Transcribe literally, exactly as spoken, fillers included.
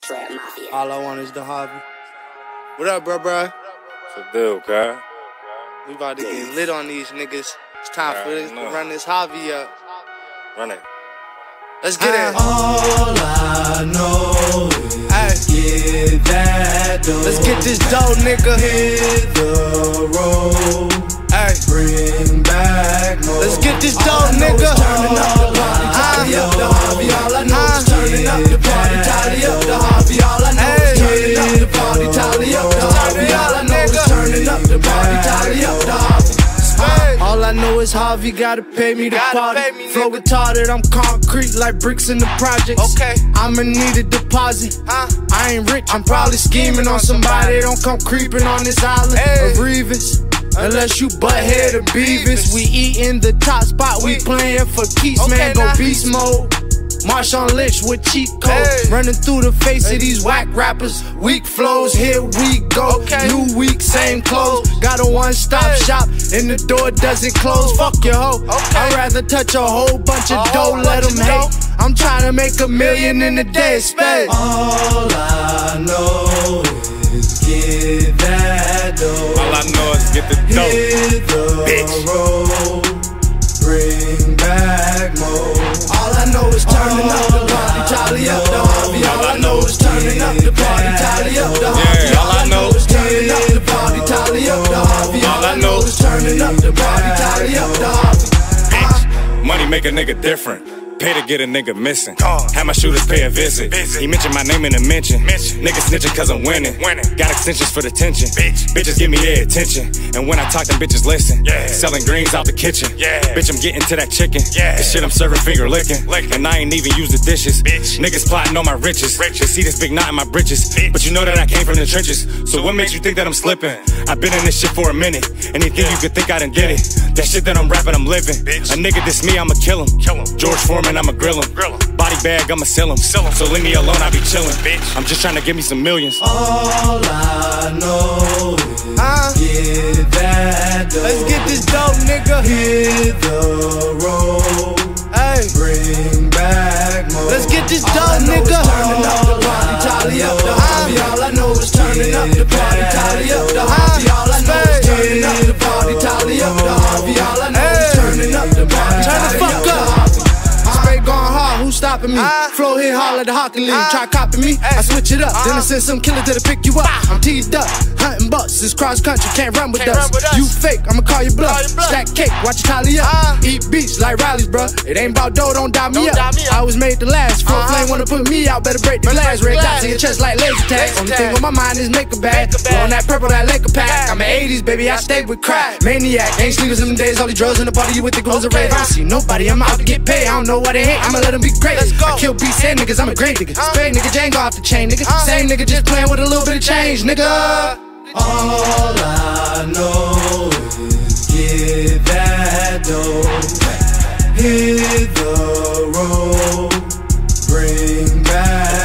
Trap Mafia. All I want is the hobby. What up, bro, bro? What's the deal, guy? We about to get lit on these niggas. It's time Right, for this to no. run this hobby up. Run it. Let's get it. All I know is Ay. get that dough. Let's get this dough, nigga. Hit the road, Ay. bring back more. Let's get this dough, nigga. Turning up the party, tally up the hobby. All I know is turning up the party, tally up the hobby. All I know is turning up the party, tally up the hobby. All I know is turning up the party, tally up the hobby. All I know is Harvey gotta pay me to Gotta party. pay me, Flow nigga. retarded, I'm concrete like bricks in the projects. Okay. I'ma need a deposit. Huh? I ain't rich, I'm probably scheming on somebody. Don't come creeping on this island Hey. of Revis. Unless you butthead or Beavis. We eatin' the top spot, we We- playin' for keeps, Okay, man. Go now. beast mode. Marshawn Lynch with cheat codes, Hey. running through the face of these whack rappers. Weak flows, here we go. Okay. New week, same clothes. Got a one-stop Hey. shop, and the door doesn't close. Fuck your hoe. Okay. I'd rather touch a whole bunch of A dough, whole let bunch them of hate. dough. I'm trying to make a million in a day, space. All I know is get that dough. All I know is get the dope. Hit the Bitch. road, bring back more. All I know is turning up the party, tally up the hobby. All I know is turning up the party, tally up the hobby. Yeah, all I know is turning up the party, tally up the hobby. All I know is turning up the party, tally up the hobby. Bitch. Money make a nigga different. Pay to get a nigga missing. Have my shooters pay a visit. He mentioned my name in the mention. Niggas snitching cause I'm winning. Got extensions for the tension. Bitches give me their attention. And when I talk, them bitches listen. Selling greens out the kitchen. Bitch, I'm getting to that chicken. This shit I'm serving finger licking. And I ain't even use the dishes. Niggas plotting on my riches. They see this big knot in my britches. But you know that I came from the trenches. So what makes you think that I'm slipping? I've been in this shit for a minute. Anything you could think I done did it. That shit that I'm rapping, I'm living. A nigga diss me, I'ma kill him. George Foreman, I'ma grill him. Body bag, I'ma sell him. So leave me alone, I be chillin'. I'm just trying to give me some millions. All I know is Huh? get that dough. Let's get this dope, nigga. Hit the road, Hey. bring back more. Let's get this All I dope, know is nigga. turning up the party, tally up the hobby. All I know is turning up the party, tally up the hobby. All I know is turning up the party, tally up the hobby. All I know is turning up the party, Turn the tally fuck up the up. hobby. Spray going hard, who's stopping me? Ah. Flow hit hard like the hockey league. Ah. Try copy me, I switch it up. Then I Ah. send some killer to pick you up. I'm teed up, hunting bucks. It's cross country, can't run with Can't us. run with us. You fake, I'ma call you bluff. Call you bluff. Stack cake, watch it tally up. Ah. Eat beats like rallies, bruh. It ain't about dough, don't die me Don't up. die me up. I was made to last. Full Uh-huh. flame wanna put me out, better break the Better glass. break Red the dots in your glass. chest like laser tag. Laser Only tag. thing on my mind is make a bag. Make a bag. On that purple, that Laker pack. Pack. I'm an eighties, baby, I stay with crack. Maniac, ain't sleepers in them days. All these drugs in the party, you with the goons and Okay. rave. I don't see nobody, I'm out to get paid. I don't know why they hate, I'ma let them be great. Let's go. I kill beats and niggas, I'm a great nigga. Huh? Spade nigga, Django off the chain, nigga. Huh? Same nigga, just playing with a little bit of change, nigga. All I know is get that dough. Hit the road, bring back